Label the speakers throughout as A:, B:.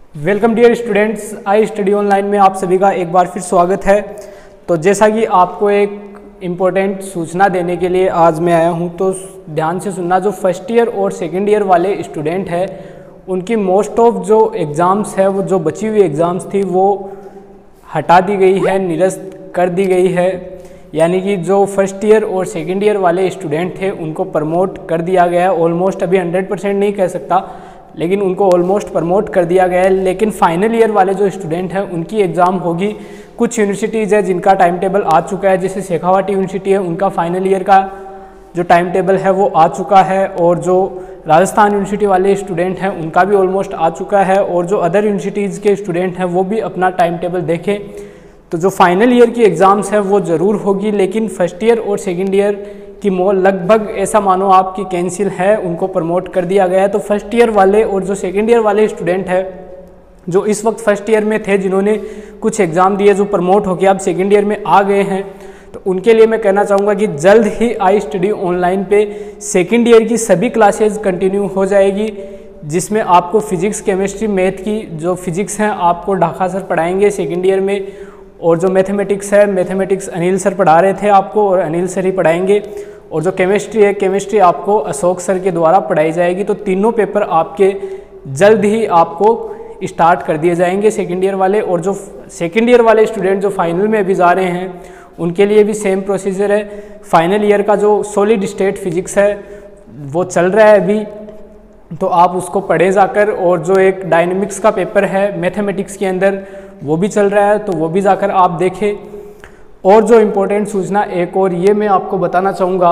A: Welcome dear students, I study online में आप सभी का एक बार फिर स्वागत है। तो जैसा कि आपको एक इम्पोर्टेंट सूचना देने के लिए आज मैं आया हूं, तो ध्यान से सुनना। जो फर्स्ट ईयर और सेकंड ईयर वाले स्टूडेंट हैं उनकी मोस्ट ऑफ जो एग्ज़ाम्स है, वो जो बची हुई एग्ज़ाम्स थी वो हटा दी गई है, निरस्त कर दी गई है। यानी कि जो फर्स्ट ईयर और सेकेंड ईयर वाले स्टूडेंट थे उनको प्रमोट कर दिया गया है। ऑलमोस्ट अभी 100% नहीं कह सकता, लेकिन उनको ऑलमोस्ट प्रमोट कर दिया गया है। लेकिन फाइनल ईयर वाले जो स्टूडेंट हैं उनकी एग्ज़ाम होगी। कुछ यूनिवर्सिटीज़ है जिनका टाइम टेबल आ चुका है, जैसे शेखावाटी यूनिवर्सिटी है, उनका फाइनल ईयर का जो टाइम टेबल है वो आ चुका है। और जो राजस्थान यूनिवर्सिटी वाले स्टूडेंट हैं उनका भी ऑलमोस्ट आ चुका है। और जो अदर यूनिवर्सिटीज़ के स्टूडेंट हैं वो भी अपना टाइम टेबल देखें। तो जो फाइनल ईयर की एग्ज़ाम्स है वो ज़रूर होगी, लेकिन फर्स्ट ईयर और सेकेंड ईयर कि लगभग ऐसा मानो आपकी कैंसिल है, उनको प्रमोट कर दिया गया है। तो फर्स्ट ईयर वाले और जो सेकेंड ईयर वाले स्टूडेंट हैं जो इस वक्त फर्स्ट ईयर में थे, जिन्होंने कुछ एग्ज़ाम दिए, जो प्रमोट होकर अब सेकेंड ईयर में आ गए हैं, तो उनके लिए मैं कहना चाहूँगा कि जल्द ही आई स्टडी ऑनलाइन पे सेकेंड ईयर की सभी क्लासेज कंटिन्यू हो जाएगी, जिसमें आपको फिजिक्स, केमिस्ट्री, मैथ की जो फिजिक्स हैं आपको ढाका सर पढ़ाएंगे सेकेंड ईयर में। और जो मैथमेटिक्स है, मैथमेटिक्स अनिल सर पढ़ा रहे थे आपको और अनिल सर ही पढ़ाएंगे। और जो केमिस्ट्री है, केमिस्ट्री आपको अशोक सर के द्वारा पढ़ाई जाएगी। तो तीनों पेपर आपके जल्द ही आपको स्टार्ट कर दिए जाएंगे सेकेंड ईयर वाले। और जो सेकेंड ईयर वाले स्टूडेंट जो फाइनल में अभी जा रहे हैं उनके लिए भी सेम प्रोसीजर है। फाइनल ईयर का जो सॉलिड स्टेट फिजिक्स है वो चल रहा है अभी, तो आप उसको पढ़े जाकर। और जो एक डायनेमिक्स का पेपर है मैथमेटिक्स के अंदर वो भी चल रहा है, तो वो भी जाकर आप देखें। और जो इम्पोर्टेंट सूचना एक और ये मैं आपको बताना चाहूँगा,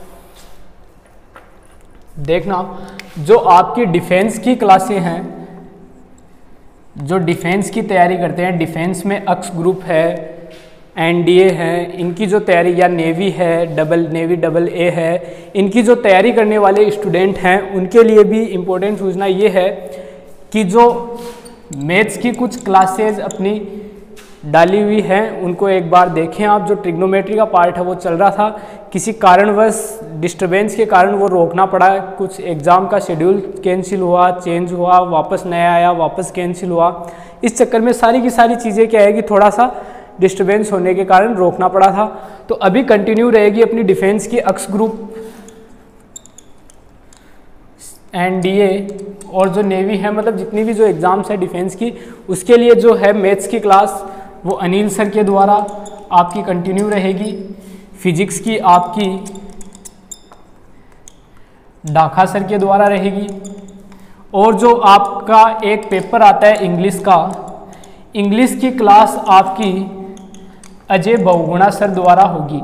A: देखना, जो आपकी डिफेंस की क्लासें हैं, जो डिफेंस की तैयारी करते हैं, डिफेंस में अक्स ग्रुप है, एनडीए है, इनकी जो तैयारी, या नेवी है, नेवी डबल ए है, इनकी जो तैयारी करने वाले स्टूडेंट हैं उनके लिए भी इम्पोर्टेंट सूचना ये है कि जो मैथ्स की कुछ क्लासेज अपनी डाली हुई हैं उनको एक बार देखें आप। जो ट्रिग्नोमेट्री का पार्ट है वो चल रहा था, किसी कारणवश डिस्टरबेंस के कारण वो रोकना पड़ा। कुछ एग्ज़ाम का शेड्यूल कैंसिल हुआ, चेंज हुआ, वापस नया आया, वापस कैंसिल हुआ। इस चक्कर में सारी की सारी चीज़ें क्या है कि थोड़ा सा डिस्टरबेंस होने के कारण रोकना पड़ा था। तो अभी कंटिन्यू रहेगी अपनी डिफेंस की अक्स ग्रुप, एनडीए और जो नेवी है, मतलब जितनी भी जो एग्ज़ाम्स है डिफेंस की, उसके लिए जो है मैथ्स की क्लास वो अनिल सर के द्वारा आपकी कंटिन्यू रहेगी। फिजिक्स की आपकी ढाका सर के द्वारा रहेगी। और जो आपका एक पेपर आता है इंग्लिश का, इंग्लिश की क्लास आपकी अजय बहुगुणा सर द्वारा होगी।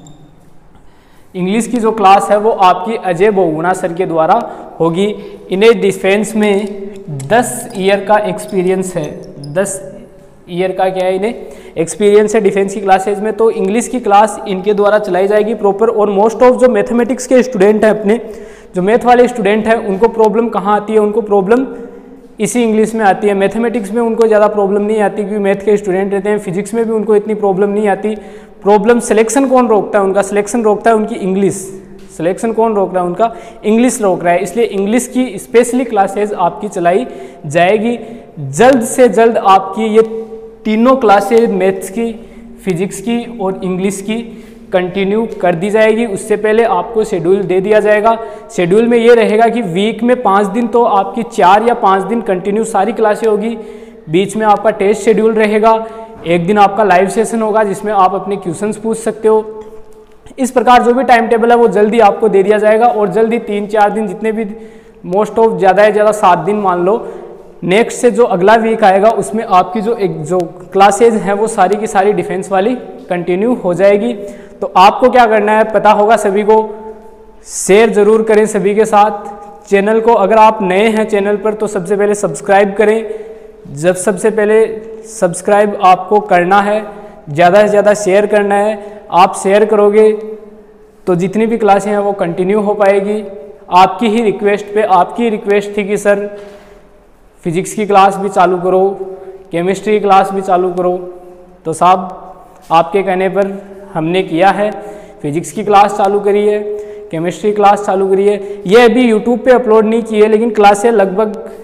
A: इंग्लिश की जो क्लास है वो आपकी अजय बहुगुणा सर के द्वारा होगी। इन्हें डिफेंस में 10 ईयर का एक्सपीरियंस है, 10 ईयर का क्या है इन्हें एक्सपीरियंस है डिफेंस की क्लासेज में। तो इंग्लिश की क्लास इनके द्वारा चलाई जाएगी प्रॉपर। और मोस्ट ऑफ जो मैथमेटिक्स के स्टूडेंट हैं, अपने जो मैथ वाले स्टूडेंट हैं, उनको प्रॉब्लम कहाँ आती है? उनको प्रॉब्लम इसी इंग्लिश में आती है। मैथमेटिक्स में उनको ज़्यादा प्रॉब्लम नहीं आती क्योंकि मैथ के स्टूडेंट रहते हैं। फिजिक्स में भी उनको इतनी प्रॉब्लम नहीं आती। प्रॉब्लम सिलेक्शन कौन रोकता है? उनका सिलेक्शन रोकता है उनकी इंग्लिश। सिलेक्शन कौन रोक रहा है? उनका इंग्लिश रोक रहा है। इसलिए इंग्लिश की स्पेशली क्लासेज आपकी चलाई जाएगी। जल्द से जल्द आपकी ये तीनों क्लासेज मैथ्स की, फिजिक्स की और इंग्लिश की कंटिन्यू कर दी जाएगी। उससे पहले आपको शेड्यूल दे दिया जाएगा। शेड्यूल में ये रहेगा कि वीक में 5 दिन तो आपकी 4 या 5 दिन कंटिन्यू सारी क्लासें होगी। बीच में आपका टेस्ट शेड्यूल रहेगा। एक दिन आपका लाइव सेशन होगा जिसमें आप अपने क्वेश्चंस पूछ सकते हो। इस प्रकार जो भी टाइम टेबल है वो जल्दी आपको दे दिया जाएगा। और जल्दी 3-4 दिन, जितने भी मोस्ट ऑफ ज़्यादा से ज़्यादा 7 दिन मान लो, नेक्स्ट से जो अगला वीक आएगा उसमें आपकी जो क्लासेज हैं वो सारी की सारी डिफेंस वाली कंटिन्यू हो जाएगी। तो आपको क्या करना है पता होगा सभी को, शेयर ज़रूर करें सभी के साथ। चैनल को अगर आप नए हैं चैनल पर तो सबसे पहले सब्सक्राइब करें। जब सबसे पहले सब्सक्राइब आपको करना है, ज़्यादा से ज़्यादा शेयर करना है। आप शेयर करोगे तो जितनी भी क्लासें हैं वो कंटिन्यू हो पाएगी। आपकी ही रिक्वेस्ट पे, आपकी रिक्वेस्ट थी कि सर फिजिक्स की क्लास भी चालू करो, केमिस्ट्री की क्लास भी चालू करो, तो साहब आपके कहने पर हमने किया है। फिजिक्स की क्लास चालू करी है, केमिस्ट्री क्लास चालू करी है। ये अभी यूट्यूब पे अपलोड नहीं की है, लेकिन क्लासें लगभग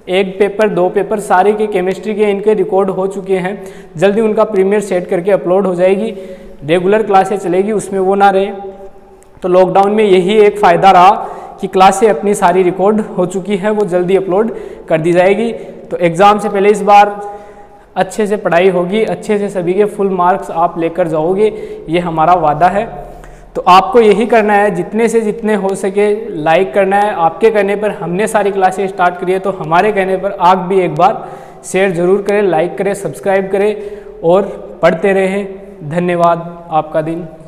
A: एक पेपर 2 पेपर सारे के केमिस्ट्री के इनके रिकॉर्ड हो चुके हैं। जल्दी उनका प्रीमियर सेट करके अपलोड हो जाएगी, रेगुलर क्लासेस चलेगी, उसमें वो ना रहे। तो लॉकडाउन में यही एक फ़ायदा रहा कि क्लासें अपनी सारी रिकॉर्ड हो चुकी हैं, वो जल्दी अपलोड कर दी जाएगी। तो एग्ज़ाम से पहले इस बार अच्छे से पढ़ाई होगी, अच्छे से सभी के फुल मार्क्स आप लेकर जाओगे, ये हमारा वादा है। तो आपको यही करना है, जितने से जितने हो सके लाइक करना है। आपके कहने पर हमने सारी क्लासेस स्टार्ट करी है, तो हमारे कहने पर आप भी एक बार शेयर ज़रूर करें, लाइक करें, सब्सक्राइब करें और पढ़ते रहें। धन्यवाद, आपका दिन